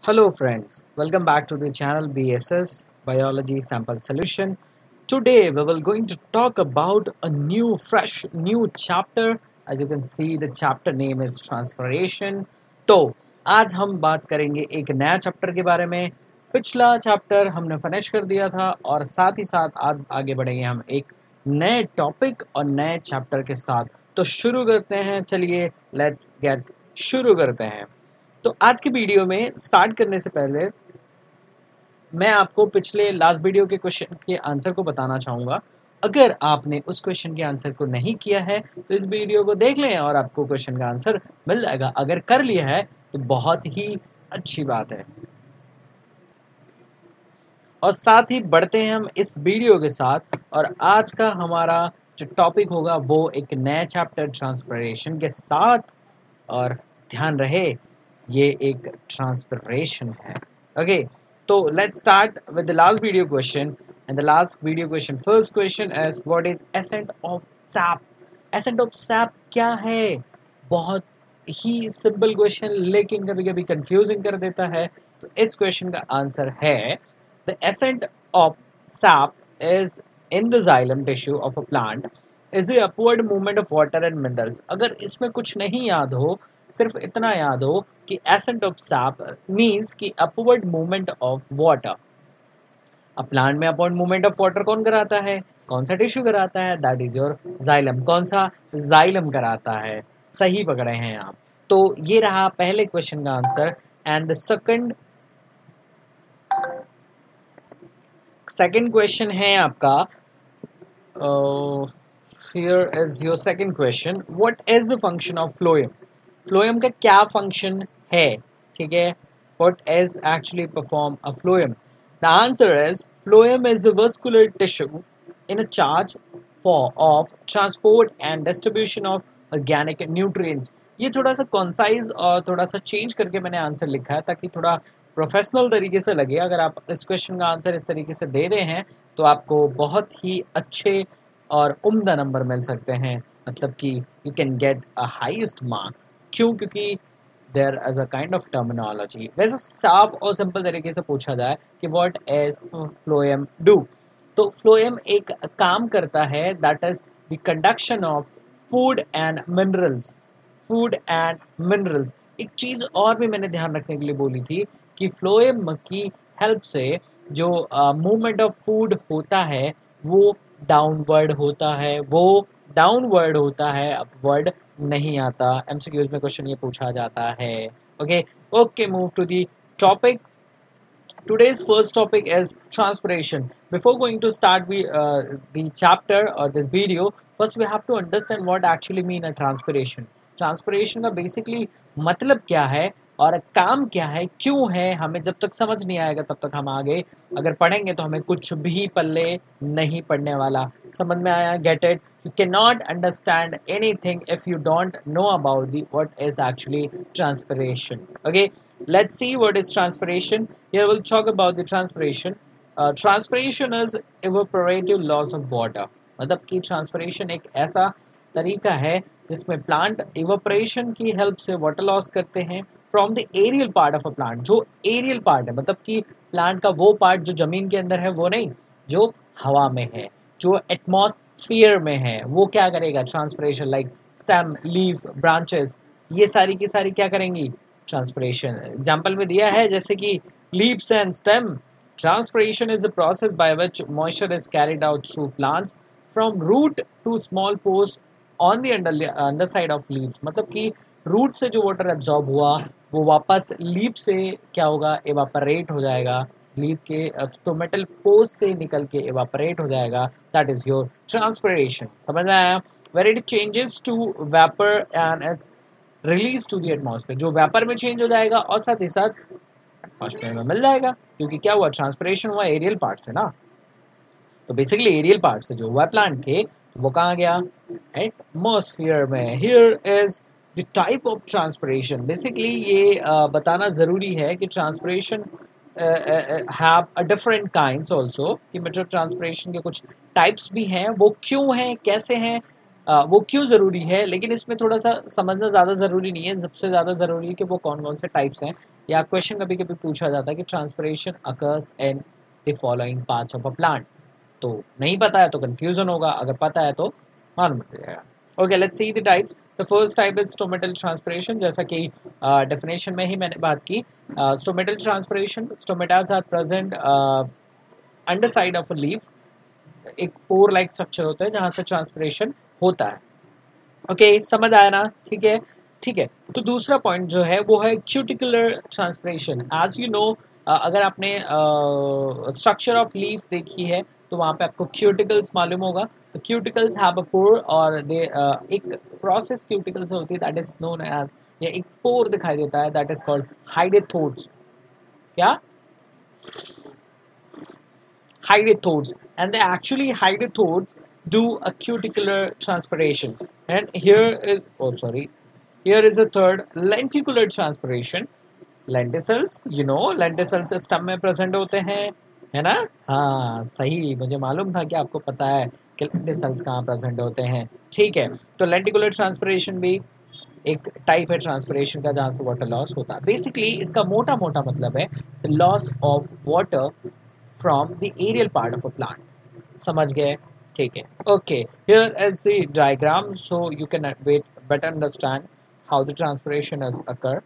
Hello friends, welcome back to the channel BSS Biology Sample Solution. Today we will going to talk about a new fresh new chapter. As you can see the chapter name is transpiration. तो आज हम बात करेंगे एक नया chapter के बारे में. पिछला चैप्टर हमने फिनिश कर दिया था और साथ ही साथ आज आगे बढ़ेंगे हम एक नए टॉपिक और नए चैप्टर के साथ. तो शुरू करते हैं, चलिए लेट्स गेट शुरू करते हैं. तो आज की वीडियो में स्टार्ट करने से पहले मैं आपको पिछले लास्ट वीडियो के क्वेश्चन के आंसर को बताना चाहूँगा. अगर आपने उस क्वेश्चन के आंसर को नहीं किया है तो इस वीडियो को देख लें और आपको क्वेश्चन का आंसर मिल जाएगा. अगर कर लिया है तो बहुत ही अच्छी बात है. और साथ ही बढ़ते हैं हम इस वीडियो के साथ. और आज का हमारा जो टॉपिक होगा वो एक नया चैप्टर ट्रांसपिरेशन के साथ. और ध्यान रहे ये एक ट्रांसपिरेशन है. ओके, तो let's start with the last video question. And the last video question, first question is what is ascent of sap. Ascent of sap क्या है? बहुत ही सिंपल क्वेश्चन लेकिन कभी कभी कंफ्यूजिंग कर देता है. तो इस क्वेश्चन का आंसर है the ascent of sap is in the xylem tissue of a plant is the upward movement of water and minerals. अगर इसमें कुछ नहीं याद हो, सिर्फ इतना याद हो कि एसेंट ऑफ सैप मींस कि अपवर्ड मूवमेंट ऑफ वाटर. अब प्लांट में अपवर्ड मूवमेंट ऑफ वाटर कौन कराता है? कौन सा टिश्यू कराता है? That is your xylem. कौन सा? जाइलम कराता है. सही पकड़े हैं आप. तो ये रहा पहले क्वेश्चन का answer. And the second question है आपका. here is your second question. what is the function of phloem? phloem का क्या function है? ठीक है, what is actually perform a phloem? The answer is phloem is the vascular tissue in a charge for of transport and distribution of organic nutrients. ये थोड़ा सा concise और थोड़ा सा चेंज करके मैंने आंसर लिखा है ताकि थोड़ा प्रोफेशनल तरीके से लगे. अगर आप इस क्वेश्चन का आंसर इस तरीके से दे रहे हैं तो आपको बहुत ही अच्छे और उम्दा नंबर मिल सकते हैं. मतलब कि you can get a highest mark. क्यों? क्योंकि there as a kind of terminology. वैसे साफ और सिंपल तरीके से पूछा जाए कि व्हाट इज फ्लोएम डू, तो फ्लोएम एक काम करता है that is the conduction of food and minerals. Food and minerals. एक चीज और भी मैंने ध्यान रखने के लिए बोली थी कि फ्लोएम की हेल्प से जो मूवमेंट ऑफ फूड होता है वो डाउनवर्ड होता है. वो डाउनवर्ड होता है, अपवर्ड नहीं आता. एमसीक्यूज में क्वेश्चन ये पूछा जाता है. Okay okay, move to the topic. Today's first topic is transpiration. Before going to start the chapter or this video, first we have to understand what actually mean a transpiration. Transpiration का basically मतलब क्या है और काम क्या है, क्यों है, हमें जब तक समझ नहीं आएगा तब तक हम आगे अगर पढ़ेंगे तो हमें कुछ भी पल्ले नहीं पड़ने वाला. समझ में आया? Get it? You cannot understand anything if you don't know about the what is actually transpiration. Okay, let's see what is transpiration. Here we'll talk about the transpiration. Transpiration is evaporative loss of water. मतलब कि transpiration एक ऐसा तरीका है जिसमें plant evaporation की help से water loss करते हैं from the aerial part of a plant. जो एरियल पार्ट है मतलब कि प्लांट का वो पार्ट जो जमीन के अंदर है वो नहीं, जो हवा में है, जो एटमॉस्फेयर में है, वो क्या करेगा? Transpiration. Like stem, leaf, branches, ये सारी की सारी क्या करेंगी? ट्रांसपिरेशन. एग्जाम्पल में दिया है जैसे कि leaves and stem. Transpiration is the process by which moisture is carried out through plants from root to small pores on the under side of leaves. मतलब कि रूट से जो वाटर एब्जॉर्ब हुआ वो वापस लीफ से क्या होगा? एवापरेट हो जाएगा. लीफ के स्टोमेटल पोस्ट से निकल के एवापरेट हो जाएगा. That is your transpiration. समझ में आया? Where it changes to vapour and it's release to the atmosphere. जो वेपर में चेंज हो जाएगा और साथ ही साथ एटमॉस्फेयर में मिल जाएगा. क्योंकि क्या हुआ? ट्रांसपिरेशन हुआ एरियल पार्ट से ना. तो बेसिकली एरियल पार्ट से जो हुआ प्लांट के वो कहाँ गया? एटमॉस्फेयर में. Here is the type of transpiration. Basically ये बताना ज़रूरी है कि transpiration have a different kinds also. कि मतलब ट्रांसपिरेशन के कुछ टाइप्स भी हैं. वो क्यों हैं, कैसे हैं, वो क्यों ज़रूरी है, लेकिन इसमें थोड़ा सा समझना ज़्यादा ज़रूरी नहीं है। सबसे ज़्यादा ज़रूरी है कि वो कौन कौन से टाइप्स हैं, या क्वेश्चन कभी कभी पूछा जाता है कि transpiration occurs in the following parts of a plant. तो नहीं पता है तो कंफ्यूजन होगा, अगर पता है तो मालूम चल जाएगा। Okay, let's see the types. The first type is stomatal transpiration, जैसा कि डेफिनेशन में ही मैंने बात की। Stomatal transpiration, stomatas are present under side of a leaf, एक पोर लाइक स्ट्रक्चर होता है जहां से ट्रांसपिरेशन होता है। ओके, समझ आया ना? ठीक है, ठीक है। तो दूसरा पॉइंट जो है वो है cuticular transpiration. As you know, अगर आपने स्ट्रक्चर ऑफ लीफ देखी है तो वहाँ पे आपको क्यूटिकल्स मालूम होगा। तो क्यूटिकल्स हैव अ पोर, और दे एक प्रोसेस क्यूटिकल से होती है दैट इज नोन एज, या एक पोर दिखाई देता है दैट इज कॉल्ड हाइडेथोड्स। क्या? Hydrathodes, and they actually hydrathodes do a cuticular transpiration. And here is, oh sorry, here is a third, lenticular transpiration. Lenticels, you know, lenticels स्टम में present होते हैं, है ना? हाँ सही, मुझे मालूम था कि आपको पता है कि lenticels कहाँ प्रेजेंट होते हैं। ठीक है, तो lenticular transpiration भी एक टाइप है ट्रांसपिरेशन का जहाँ से वाटर लॉस होता है। बेसिकली इसका मोटा मोटा मतलब है the loss of water from the aerial part of a plant. समझ गए? ठीक है। Okay, here is the diagram so you can better understand how the transpiration has occur.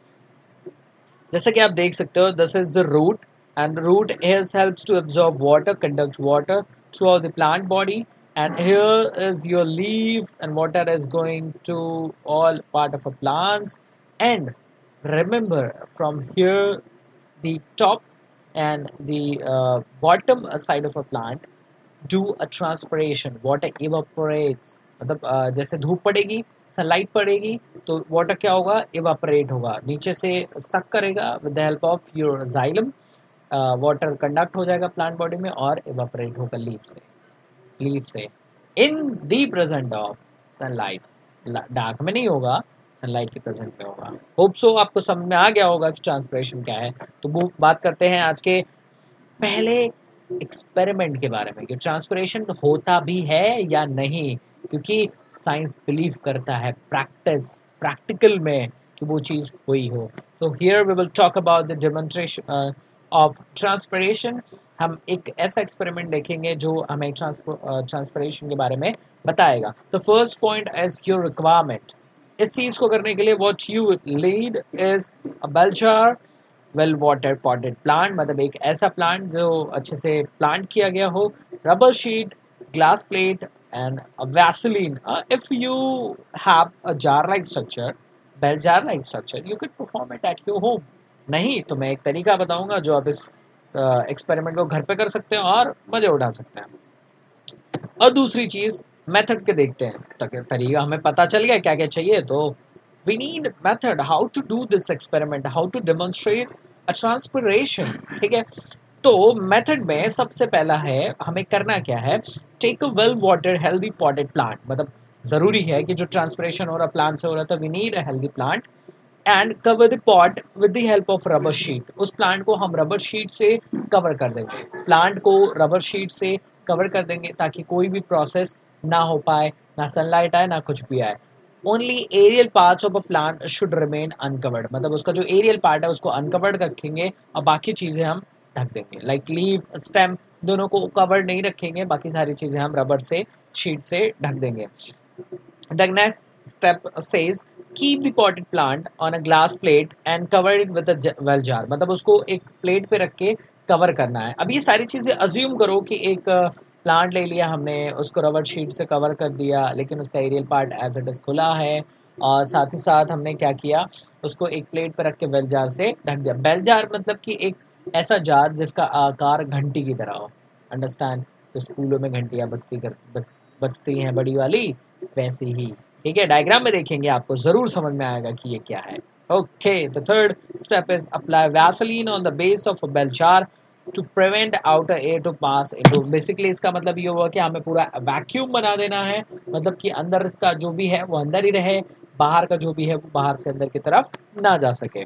जैसा कि आप देख सकते हो, this is the root, and the root is helps to absorb water, conduct water throughout the plant body, and here is your leaf, and water is going to all part of a plants. And remember, from here the top and the bottom side of a plant do a transpiration, water evaporates, मतलब जैसे धूप पड़ेगी, sunlight पड़ेगी, तो water क्या होगा? Evaporate होगा, नीचे से सक करेगा with the help of your xylem, water conduct हो जाएगा प्लांट बॉडी में और इवापोरेट होगा लीफ से in the present of sunlight. Dark में नहीं होगा, सनलाइट के प्रेजेंट में होगा। होप सो आपको समझ में आ गया होगा कि ट्रांसपिरेशन क्या है। तो वो बात करते हैं आज के पहले एक्सपेरिमेंट के बारे में कि ट्रांसपिरेशन होता भी है या नहीं, क्योंकि साइंस बिलीव करता है प्रैक्टिकल में कि वो चीज़ हुई हो। तो here we will talk about the demonstration of transpiration. हम एक ऐसा एक्सपेरिमेंट देखेंगे जो हमें ट्रांसपिरेशन के बारे में बताएगा। तो first point is your requirement. इस चीज़ को करने के लिए what you need is a bell jar, well water potted plant, मतलब एक ऐसा प्लांट जो अच्छे से प्लांट किया गया हो, rubber sheet, glass plate and Vaseline. If you have a jar like structure, bell jar like structure, you can perform it at your home. नहीं तो मैं एक तरीका बताऊंगा जो आप इस एक्सपेरिमेंट को घर पे कर सकते हैं और मजे उठा सकते हैं। और दूसरी चीज मेथड के देखते हैं, तरीका हमें पता चल गया क्या क्या चाहिए, तो we need method how to do this experiment, how to demonstrate a transpiration। ठीक है, तो मेथड में सबसे पहला है हमें करना क्या है, take a well watered healthy potted plant, मतलब जरूरी है कि जो ट्रांसपिरेशन हो रहा प्लांट से हो रहा था, we need a healthy plant and cover the pot with the help of rubber sheet. उस प्लांट को हम रबर शीट से कवर कर देंगे, प्लांट को रबर शीट से कवर कर देंगे ताकि कोई भी प्रोसेस ना हो पाए, ना सनलाइट आए, ना कुछ भी आए। Only aerial parts of a plant should remain uncovered, मतलब उसका जो एरियल पार्ट है उसको अनकवर्ड रखेंगे और बाकी चीज़ें हम ढक देंगे, लाइक लीफ, स्टेम, दोनों को कवर्ड नहीं रखेंगे, बाकी सारी चीज़ें हम रबर से, शीट से ढक देंगे। The next step says keep the potted plant on a glass plate and cover it with a well jar, मतलब उसको एक प्लेट पे रख के कवर करना है। अब ये सारी चीज़ें अज्यूम करो कि एक प्लांट ले लिया हमने, उसको रबर शीट से कवर कर दिया, लेकिन उसका aerial part as it is खुला है, और साथ ही साथ हमने क्या किया, उसको एक प्लेट पे रख के बेल जार से ढक दिया। बेल जार मतलब कि एक ऐसा जार जिसका आकार घंटी की तरह हो, अंडरस्टैंड? तो स्कूलों में घंटियाँ बजती हैं बड़ी वाली, वैसे ही। ठीक है, डायग्राम में देखेंगे आपको जरूर समझ में आएगा कि ये क्या है। Okay, the third step is apply Vaseline on the base of a bell jar to prevent outer air to pass into. Basically इसका मतलब ये हुआ कि हमें पूरा वैक्यूम बना देना है, मतलब कि अंदर का जो भी है वो अंदर ही रहे, बाहर का जो भी है वो बाहर से अंदर की तरफ ना जा सके।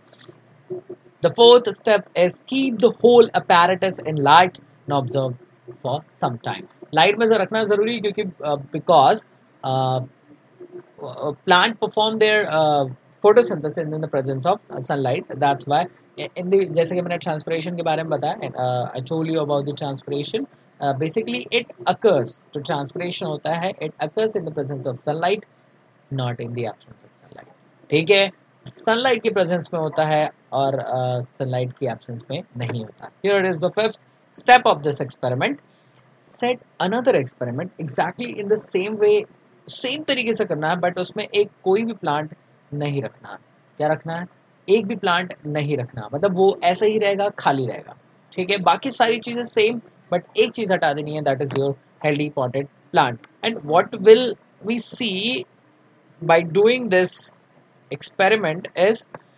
The fourth step is keep the whole apparatus in light and observe for some time। Light में रखना जरूरी है क्योंकि because plant perform their photosynthesis in the presence of sunlight. That's why in the जैसे कि मैंने transpiration के बारे में बताया, I told you about the transpiration. Basically it occurs, जो transpiration होता है it occurs in the presence of sunlight, not in the absence of sunlight. ठीक है, सनलाइट की प्रेजेंस में होता है और सनलाइट की एब्सेंस में नहीं होता. Here is the fifth step of this experiment. Set another experiment exactly in the same way, same तरीके से करना है, बट उसमें एक कोई भी प्लांट नहीं रखना है. क्या रखना है? एक भी प्लांट नहीं रखना, मतलब वो ऐसे ही रहेगा, खाली रहेगा. ठीक है, बाकी सारी चीजें सेम, बट एक चीज हटा देनी है, that is your healthy potted plant. And what will we see by doing this experiment is,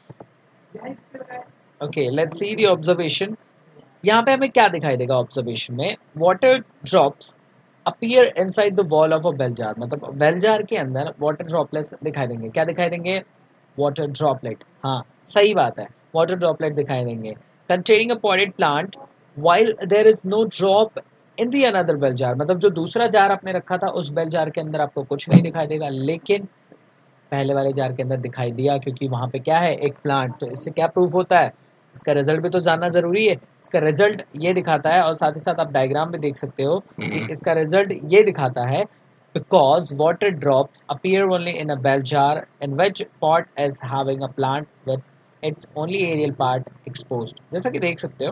okay, let's see the observation. यहाँ पे हमें क्या दिखाई देगा ऑब्जर्वेशन में? Water drops appear inside the wall of a bell jar, मतलब bell jar के अंदर वाटर ड्रॉपलेट्स दिखाई देंगे. क्या दिखाई देंगे? Water droplet. हाँ, सही बात है, वाटर ड्रॉपलेट दिखाई देंगे. Containing a potted plant while there is no drop in the another bell jar, मतलब जो दूसरा जार आपने रखा था उस बेल जार के अंदर आपको कुछ नहीं दिखाई देगा, लेकिन पहले वाले जार के अंदर दिखाई दिया, क्योंकि वहां पे क्या है? एक प्लांट. तो इससे क्या प्रूफ होता है? इसका रिजल्ट भी तो जानना जरूरी है. इसका रिजल्ट ये दिखाता है, और साथ ही साथ आप डायग्राम में देख सकते हो कि इसका रिजल्ट ये दिखाता है, because water drops appear only in a bell jar in which pot is having a plant with its only aerial part exposed. जैसा कि देख सकते हो,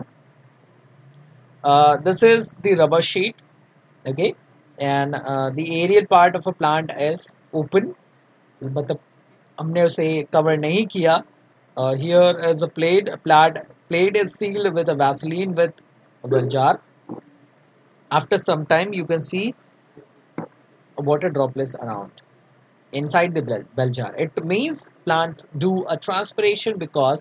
this is the rubber sheet, okay, and the aerial part of a plant is open, मतलब हमने उसे cover नहीं किया. Here is a plate is sealed with a Vaseline with a bell jar. After some time you can see water droplets around inside the bell jar. It means plants do a transpiration because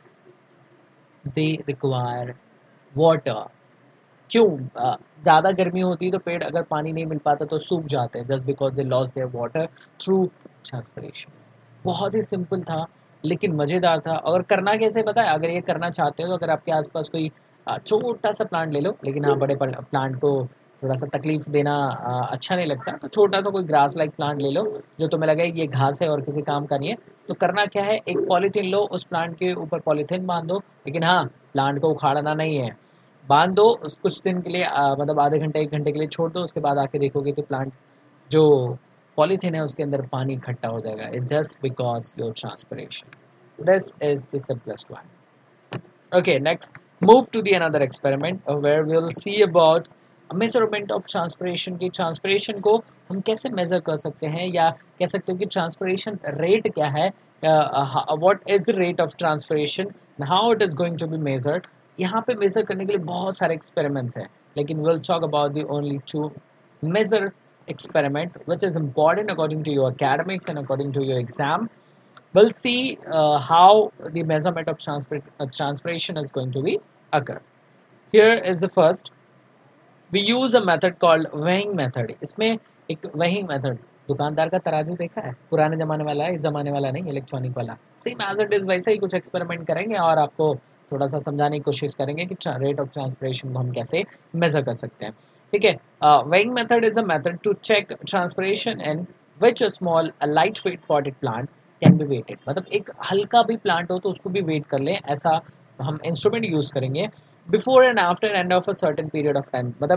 they require water. क्यों? ज़्यादा गर्मी होती है तो पेड़ अगर पानी नहीं मिल पाता तो सूख जाते हैं, just because they loss their water through transpiration. बहुत ही सिंपल था लेकिन मज़ेदार था. और करना कैसे पता है? अगर ये करना चाहते हो तो अगर आपके आसपास कोई छोटा सा प्लांट ले लो, लेकिन हाँ, बड़े प्लांट को थोड़ा सा तकलीफ देना अच्छा नहीं लगता, तो छोटा सा कोई ग्रास लाइक प्लांट ले लो जो तुम्हें लगे ये घास है और किसी काम का नहीं है. तो करना क्या है? एक पॉलीथीन लो, उस प्लांट के ऊपर पॉलीथीन बांध दो, लेकिन हाँ, प्लांट को उखाड़ना नहीं है. बांध दो कुछ दिन के लिए, मतलब आधे घंटे 1 घंटे के लिए छोड़ दो. उसके बाद आके देखोगे तो प्लांट जो पॉलीथीन है उसके अंदर पानी इकट्ठा हो जाएगा. It's just because your transpiration. This is the simplest one. Okay, next move to the another experiment where we'll see about measurement of transpiration. की ट्रांसपिरेशन को हम कैसे मेजर कर सकते हैं, या कह सकते हो कि ट्रांसपिरेशन रेट क्या है, what is the rate of transpiration, how it is going to be measured. यहाँ पे मेजर करने के लिए बहुत सारे एक्सपेरिमेंट्स हैं, लेकिन will talk about the only 2 major experiment which is important according to your academics and according to your exam. We'll see how the measurement of transpiration is going to be occur. Here is the first. We use a method called weighing method. इसमें एक weighing method, दुकानदार का तराजू देखा है? पुराने ज़माने वाला है, इस ज़माने वाला नहीं, इलेक्ट्रॉनिक वाला. सेम एज इट इज़ वैसा ही कुछ एक्सपेरिमेंट करेंगे और आपको थोड़ा सा समझाने की कोशिश करेंगे कि रेट ऑफ ट्रांसपिरेशन को हम कैसे मेजर कर सकते हैं. ठीक है, weighing method is a method to check transpiration in which a small lightweight potted plant can be weighted. मतलब एक हल्का भी प्लांट हो तो उसको भी वेट कर लें, ऐसा हम इंस्ट्रूमेंट यूज़ करेंगे. Before and after end of a certain period of time, मतलब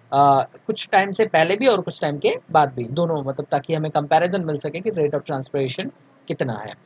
कुछ टाइम से पहले भी और कुछ टाइम के बाद भी, दोनों, मतलब ताकि हमें कंपैरिजन मिल सके कि रेट ऑफ ट्रांसपिरेशन कितना है.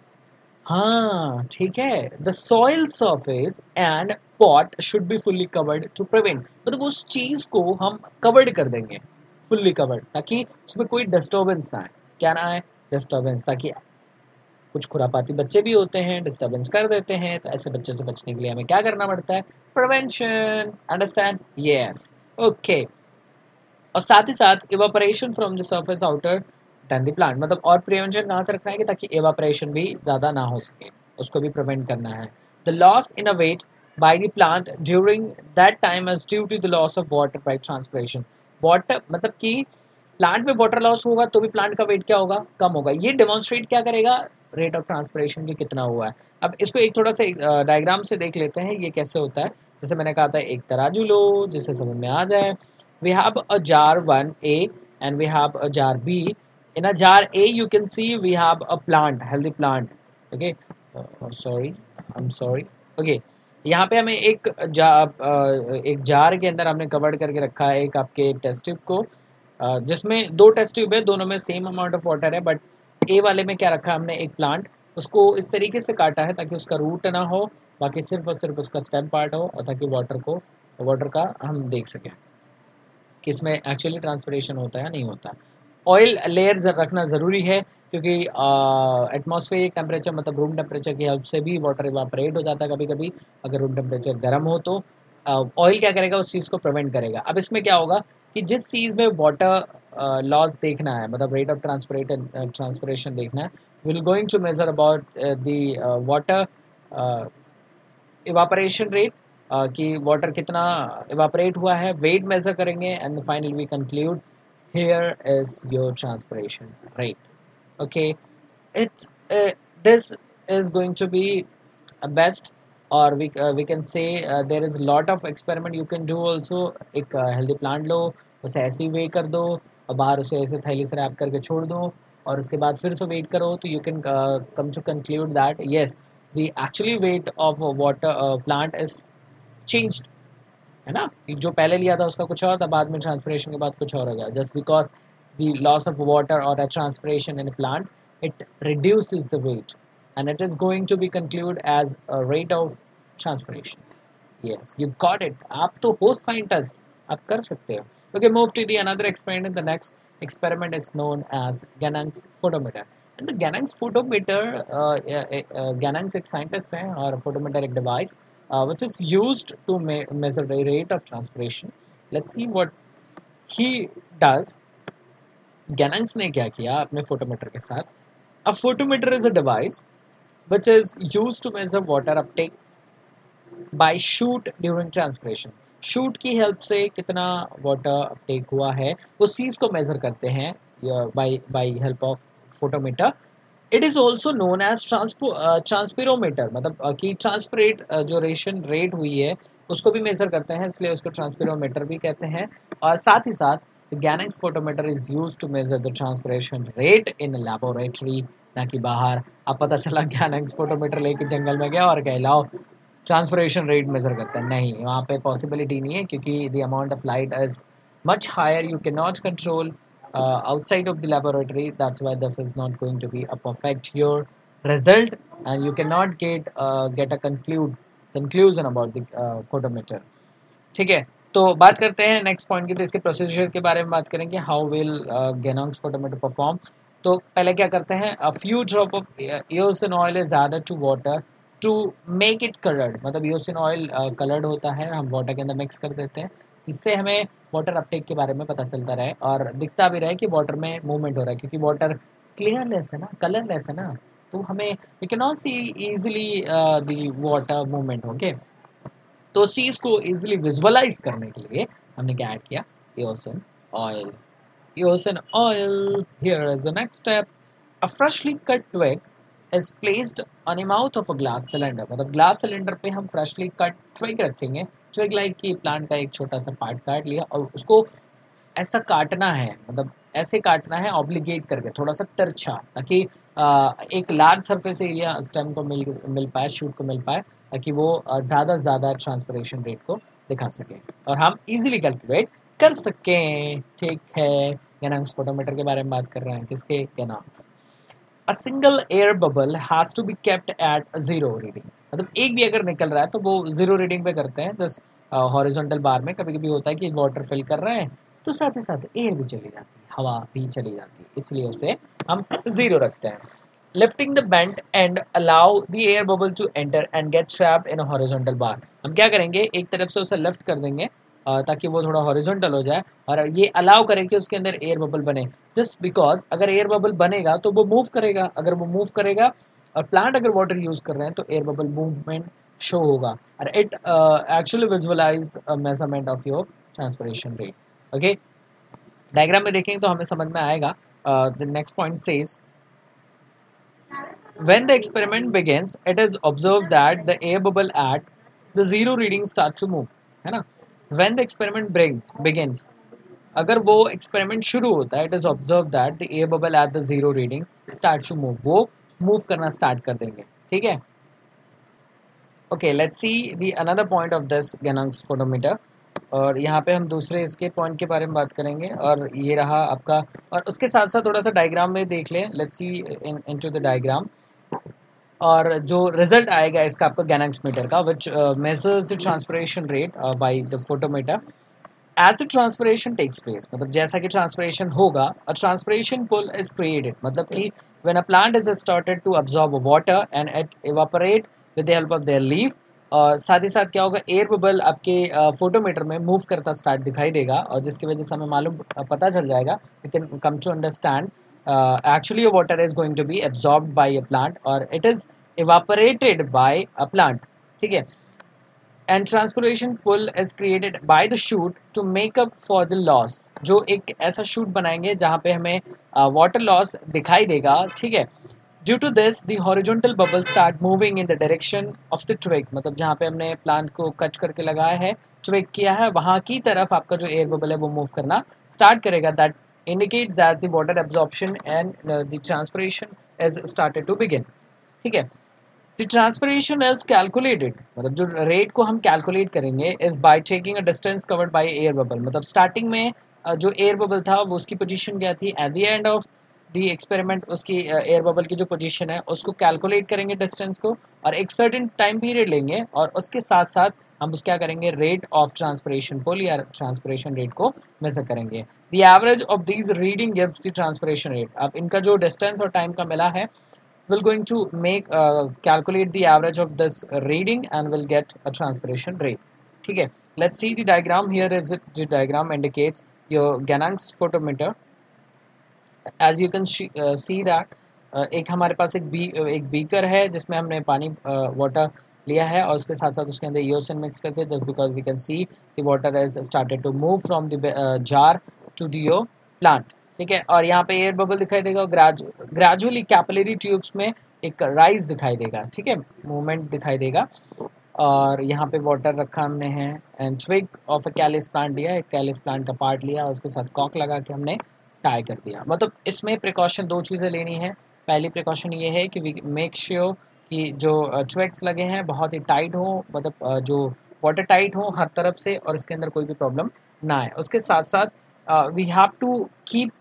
हाँ, ठीक है. The soil surface and pot should be fully covered to prevent, मतलब उस चीज़ को हम कवर्ड कर देंगे, फुल्ली कवर्ड, ताकि उसमें कोई डिस्टर्बेंस ना आए. क्या ना आए? डिस्टर्बेंस. ताकि कुछ खुरापाती बच्चे भी होते हैं, डिस्टर्बेंस कर देते हैं, तो ऐसे बच्चों से बचने के लिए हमें क्या करना पड़ता है? प्रिवेंशन. अंडरस्टैंड? यस. ओके. और साथ ही साथ evaporation from the surface outer then the plant, मतलब और प्रिवेंशन कहाँ से रखना है कि ताकि इवापोरेशन भी ज़्यादा ना हो सके, उसको भी प्रिवेंट करना है. The loss in a weight by the plant during that time is due to the loss of water by transpiration. Water मतलब कि प्लांट में वाटर लॉस होगा तो भी प्लांट का वेट क्या होगा? कम होगा. ये डेमोन्स्ट्रेट क्या करेगा? रेट ऑफ ट्रांसपिरेशन की कितना हुआ है. अब इसको एक थोड़ा सा डायग्राम से देख लेते हैं ये कैसे होता है. जैसे मैंने कहा था, एक तराजू लो जिससे समझ में आ जाए. We have a jar 1A and we have a jar B In a jar A you can see we have a plant, healthy plant. Okay, sorry, I'm sorry. Okay, यहाँ पे हमें एक जार के अंदर हमने कवर्ड करके रखा है एक आपके टेस्ट ट्यूब को, जिसमें दो टेस्ट ट्यूब है, दोनों में सेम अमाउंट ऑफ वाटर है, बट ए वाले में क्या रखा है हमने, एक प्लांट। उसको इस तरीके से काटा है ताकि उसका रूट ना हो, बाकी सिर्फ और सिर्फ उसका स्टेम पार्ट हो, और ताकि वाटर का हम देख सकें कि इसमें एक्चुअली ट्रांसपिरेशन होता है या नहीं होता। ऑयल लेयर रखना ज़रूरी है, क्योंकि एटमॉस्फेरिक टेम्परेचर मतलब रूम टेम्परेचर की हेल्प से भी वाटर इवापोरेट हो जाता है कभी कभी, अगर रूम टेम्परेचर गर्म हो तो ऑयल क्या करेगा, उस चीज़ को प्रिवेंट करेगा। अब इसमें क्या होगा कि जिस चीज़ में वाटर लॉस देखना है, मतलब रेट ऑफ ट्रांसपिरेशन देखना है, will going to measure about the water evaporation rate, कि वाटर कितना इवापोरेट हुआ है, वेट मेजर करेंगे, and finally we conclude here is your transpiration rate. Okay, it's this is going to be a best, or we can say there is a lot of experiment you can do also. एक healthy plant लो, उसे ऐसे ही wait कर दो, और बाहर उसे ऐसे थैली से रैप करके छोड़ दो, और उसके बाद फिर से वेट करो, तो you can come to conclude that yes, the actually weight of a water plant is changed, है ना। जो पहले लिया था उसका कुछ और था, बाद में ट्रांसपिरेशन के बाद कुछ और हो गया, just because the loss of water और transpiration in plant, it reduces the weight, and it is going to be conclude as a rate of transpiration. Yes, you got it, आप तो हो साइंटिस्ट, आप कर सकते हो। Okay, move to the another experiment. The next experiment is known as Ganang's photometer. And the Ganang's photometer, Ganang's एक scientist हैं, और photometer एक device which is used to measure the rate of transpiration. Let's see what he does. Ganang's ने क्या किया अपने photometer के साथ? A photometer is a device which is used to measure water uptake by shoot during transpiration. Shoot की help से कितना water Uptake हुआ है उस चीज़ को मेजर करते हैं by help of photometer. It is also known as transpirometer, मतलब कि ट्रांसपरेट जो रेशन रेट हुई है उसको भी मेजर करते हैं, इसलिए उसको ट्रांसपिरोमीटर भी कहते हैं। और साथ ही साथ Ganong's photometer is use to measure the transpiration rate in laboratory, ना कि बाहर। अब पता चला गैनिंग्स फोटोमीटर लेके जंगल में गया और कहलाओ ट्रांसपिरेशन रेट मेजर करता है, नहीं, वहाँ पे पॉसिबिलिटी नहीं है, क्योंकि the amount of light is much higher, you cannot control outside of the laboratory. That's why this is not going to be a perfect your result, and you cannot get a conclusion about the photometer. ठीक है, तो बात करते हैं next point की, तो इसके procedure के बारे में बात करेंगे, how will Ganong's photometer perform. तो पहले क्या करते हैं, a few drop of eosin oil is added to water to make it coloured, मतलब एओसिन ऑयल कलर्ड होता है, हम वाटर के अंदर मिक्स कर देते हैं, जिससे हमें वाटर अपटेक के बारे में पता चलता रहे और दिखता भी रहे कि वाटर में मूवमेंट हो रहा है, क्योंकि वाटर क्लियरलेस है ना, कलरलेस है ना, तो हमें we can not see easily the water movement. Okay, तो उस चीज़ को इजीली विजुअलाइज करने के लिए हमने क्या ऐड किया, eosin oil. Eosin oil, here is the next step. A freshly cut twig is placed on the mouth of a glass cylinder, मतलब ग्लास सिलेंडर पे हम फ्रेशली कट ट्विग रखेंगे, ट्विग लाइक की प्लांट का एक छोटा सा पार्ट काट लिया, और उसको ऐसा काटना है, मतलब ऐसे काटना है ऑब्लिगेट करके, थोड़ा सा तिरछा, ताकि एक लार्ज सरफेस एरिया स्टेम को मिल पाए, शूट को मिल पाए, ताकि वो ज़्यादा से ज़्यादा ट्रांसपिरेशन रेट को दिखा सके और हम इजीली कैलकुलेट कर सकें। ठीक है, गैनंग्स फोटोमीटर के बारे में बात कर रहे हैं, किसके, गैनंग्स। A single air bubble has to be kept at zero reading, मतलब एक भी अगर निकल रहा है तो वो जीरो रीडिंग पे करते हैं, जस्ट हॉरिजॉन्टल बार में कभी कभी होता है कि वाटर फिल कर रहे हैं तो साथ ही साथ एयर भी चली जाती है, हवा भी चली जाती है, इसलिए उसे हम जीरो रखते हैं। Lifting the bent end allow the air bubble to enter and get trapped in a horizontal bar, हम क्या करेंगे, एक तरफ से उसे लिफ्ट कर देंगे ताकि वो थोड़ा हॉरिजॉन्टल हो जाए, और ये अलाउ करें कि उसके अंदर एयर बबल बने, जस्ट बिकॉज अगर एयर बबल बनेगा तो वो मूव करेगा, अगर वो मूव करेगा और प्लांट अगर वाटर यूज कर रहे हैं तो एयर बबल मूवमेंट शो होगा, और it actually visualise measurement of your transpiration rate. Okay, diagram में देखेंगे तो हमें समझ में आएगा। The next point says when the experiment begins it is observed that the air bubble at the zero reading starts to move, है ना। when the experiment begins अगर वो एक्सपेरिमेंट शुरू होता है, it is observe that the air bubble at the zero reading start to move, वो move करना start कर देंगे, ठीक है। Okay, let's see the another point of this Ganong's photometer, और यहाँ पे हम दूसरे इसके पॉइंट के बारे में बात करेंगे, और ये रहा आपका, और उसके साथ साथ थोड़ा सा डायग्राम में देख लें, let's see into the diagram. और जो रिजल्ट आएगा इसका आपका गैनंग्स मीटर का, which measures the transpiration rate by the photometer as the transpiration takes place, मतलब जैसा कि ट्रांसपिरेशन होगा, a transpiration pull is created, मतलब कि when a plant is started to absorb water and it evaporate with the help of their leaf, और साथ ही साथ क्या होगा, एयर बबल आपके फोटोमीटर में मूव करता स्टार्ट दिखाई देगा, और जिसकी वजह से हमें मालूम पता चल जाएगा, we can come to understand actually water is going to be absorbed by a plant or it is evaporated by a plant, ठीक है। And transpiration pull is created by the shoot to make up for the loss, जो एक ऐसा shoot बनाएंगे जहाँ पे हमें water loss दिखाई देगा, ठीक है। Due to this the horizontal bubble start moving in the direction of the twig, मतलब जहाँ पे हमने प्लांट को कट करके लगाया है, ट्विग किया है, वहाँ की तरफ आपका जो एयर बबल है वो मूव करना स्टार्ट करेगा, that indicate that the water absorption and the transpiration is started to begin, ठीक है। द ट्रांसपिरेशन इज कैलकुलेटेड, मतलब जो रेट को हम कैलकुलेट करेंगे is by taking a distance covered by air bubble, मतलब स्टार्टिंग में जो एयर बबल था वो उसकी पोजीशन क्या थी, at the end of the experiment उसकी एयर बबल की जो पोजीशन है उसको कैलकुलेट करेंगे डिस्टेंस को, और एक सर्टेन टाइम पीरियड लेंगे, और उसके साथ साथ हम उस क्या करेंगे, रेट ऑफ ट्रांसपिरेशन पुल या ट्रांसपिरेशन रेट को मेजर करेंगे। The average of these reading gives the transpiration rate, अब इनका जो डिस्टेंस और टाइम का मिला है, we're going to make calculate the average of this reading and we'll get a transpiration rate, ठीक है। Let's see the diagram. Here is it, the diagram indicates your Ganang's photometer. As you can see that एक हमारे पास एक beaker है जिसमें हमने पानी water लिया है, और उसके साथ साथ उसके अंदर ईओसिन मिक्स करते हैं, just because we can see the water is started to move from the jar to the your plant, ठीक है। और यहाँ पे एयर बबल दिखाई देगा, और ग्रेजुअली कैपिलरी ट्यूब्स में एक राइज दिखाई देगा, ठीक है, मूवमेंट दिखाई देगा। और यहाँ पे वाटर रखा हमने है, and twig of a callus plant लिया, एक कैलिस प्लांट का पार्ट लिया, और उसके साथ कॉक लगा के हमने टाई कर दिया। मतलब इसमें प्रिकॉशन दो चीज़ें लेनी है। पहली प्रिकॉशन ये है कि वी मेक श्योर कि जो ट्विग्स लगे हैं बहुत ही टाइट हो, मतलब जो वाटर टाइट हो हर तरफ से, और इसके अंदर कोई भी प्रॉब्लम ना आए। उसके साथ साथ we have to keep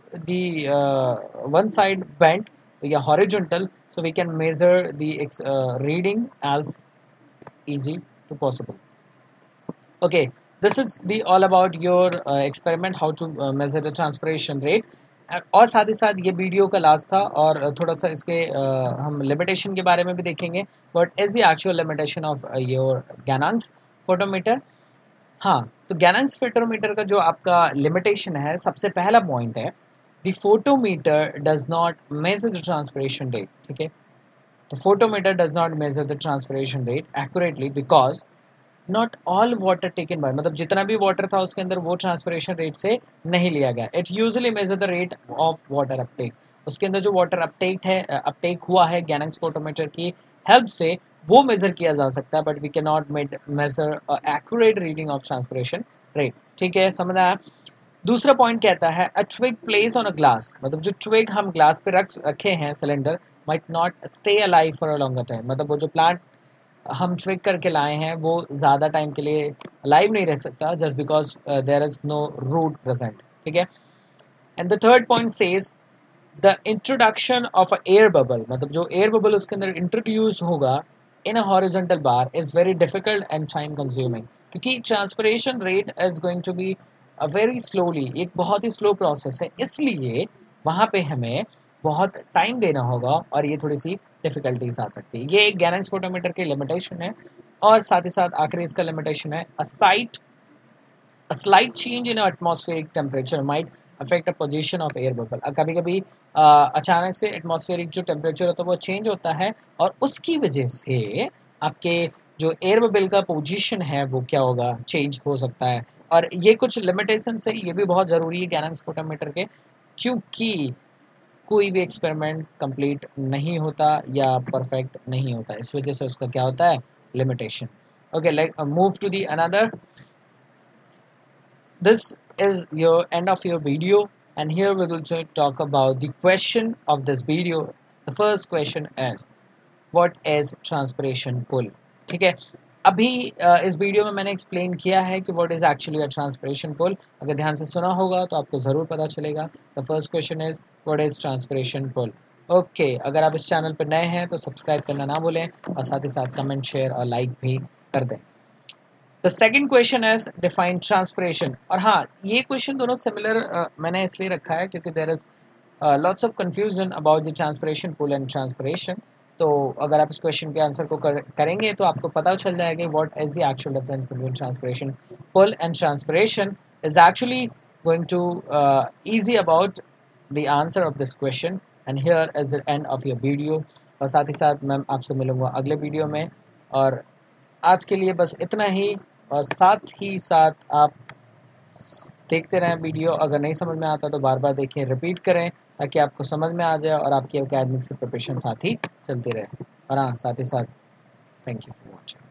the one side bent या horizontal, so we can measure the reading as easy to possible. Okay, this is the all about your experiment, how to measure the transpiration rate. और साथ ही साथ ये video का last था, और थोड़ा सा इसके हम लिमिटेशन के बारे में भी देखेंगे, but is the actual limitation of your Ganong's photometer. हाँ, तो गैनंग्स फोटोमीटर का जो आपका लिमिटेशन है, सबसे पहला पॉइंट है, the photometer does not measure the transpiration rate, ठीक है। The photometer does not measure the transpiration rate accurately because not all water taken by, मतलब जितना भी वाटर था उसके अंदर वो ट्रांसपिरेशन रेट से नहीं लिया गया। It usually measure the rate of water uptake, उसके अंदर जो वाटर अपटेक हुआ है गैनंग्स फोटोमीटर की हेल्प से वो मेजर किया जा सकता है, but we can not measure accurate reading of transpiration rate, ठीक है, समझ आया। दूसरा पॉइंट कहता है a twig place on a glass, मतलब जो ट्विग हम ग्लास पे रखे हैं cylinder, might not stay alive for a longer time, मतलब वो जो प्लांट हम ट्विग करके लाए हैं वो ज़्यादा टाइम के लिए लाइव नहीं रख सकता, just because there is no root present, ठीक है। And the third point says the introduction of a air bubble, मतलब जो एयर बबल उसके अंदर इंट्रोड्यूस होगा in a horizontal bar is very difficult and time consuming, क्योंकि transpiration rate is going to be very slowly, एक बहुत ही slow process है, इसलिए वहाँ पे हमें बहुत टाइम देना होगा, और ये थोड़ी सी डिफिकल्टीज आ सकती है। ये एक गैनंग्स फोटोमीटर की लिमिटेशन है, और साथ ही साथ आखिरी इसका लिमिटेशन है a slight change in atmospheric temperature might affect the position of air bubble. कभी कभी अचानक से एटमॉस्फेरिक जो टेम्परेचर होता है वो चेंज होता है, और उसकी वजह से आपके जो एयर बबल का पोजीशन है वो क्या होगा, चेंज हो सकता है। और ये कुछ लिमिटेशन है, ये भी बहुत ज़रूरी है गैनंग्स फोटोमीटर के, क्योंकि कोई भी एक्सपेरिमेंट कंप्लीट नहीं होता या परफेक्ट नहीं होता, इस वजह से उसका क्या होता है, limitation. Okay, move to the another. This is your end of your video, and here we will talk about the question of this video. The first question is what is transpiration pull. ठीक है, अभी इस video में मैंने explain किया है कि what is actually a transpiration pull. अगर ध्यान से सुना होगा तो आपको ज़रूर पता चलेगा. The first question is what is transpiration pull. Okay, अगर आप इस चैनल पर नए हैं तो सब्सक्राइब करना ना भूलें और साथ ही साथ कमेंट, शेयर और लाइक भी कर दें. The second question is define transpiration. और हाँ, ये क्वेश्चन दोनों सिमिलर मैंने इसलिए रखा है क्योंकि there is lots of confusion about the transpiration pull and transpiration. तो अगर आप इस क्वेश्चन के आंसर को करेंगे तो आपको पता चल जाएगा what is the actual difference between transpiration pull and transpiration. Is actually going to easy about the answer of this question, and here is the end of your video. और साथ ही साथ मैं आपसे मिलूंगा अगले वीडियो में. और आज के लिए बस इतना ही. और साथ ही साथ आप देखते रहें वीडियो. अगर नहीं समझ में आता तो बार बार देखिए, रिपीट करें ताकि आपको समझ में आ जाए और आपकी एकेडमिक से प्रिपरेशन साथ ही चलती रहे. और हाँ, साथ ही साथ थैंक यू फॉर वॉचिंग.